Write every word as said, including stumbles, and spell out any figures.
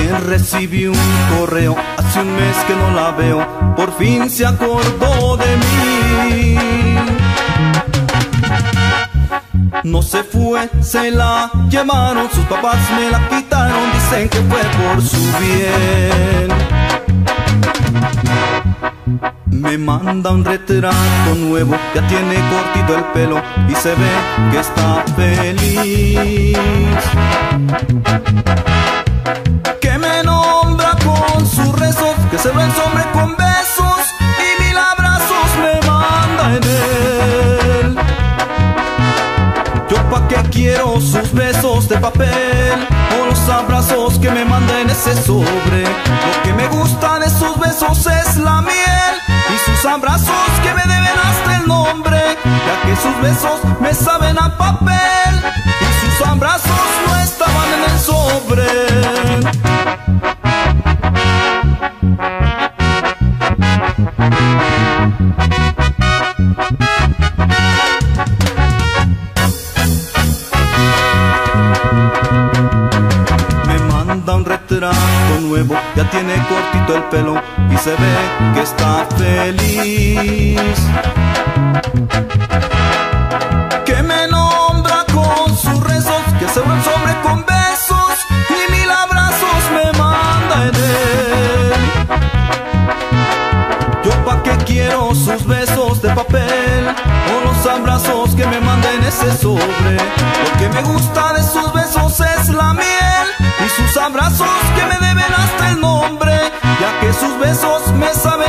Ayer recibí un correo, hace un mes que no la veo, por fin se acordó de mí. No se fue, se la llevaron, sus papás me la quitaron, dicen que fue por su bien. Me manda un retrato nuevo, ya tiene cortito el pelo y se ve que está feliz. Que me nombra con sus rezos, que se ve el hombre con besos y mil abrazos me manda en él. Yo pa' qué quiero sus besos de papel o los abrazos que me manda en ese sobre. Lo que me gusta de sus besos es la miel y sus abrazos que me deben hasta el nombre, ya que sus besos me saben a papel y sus abrazos no estaban en el sobre. Da un retrato nuevo, ya tiene cortito el pelo y se ve que está feliz. Que me nombra con sus rezos, que se ve un sobre con besos y mil abrazos me manda en él. Yo pa' qué quiero sus besos de papel o los abrazos que me manda en ese sobre. Lo que me gusta de sus besos es la miel y sus abrazos que me deben hasta el nombre, ya que sus besos me saben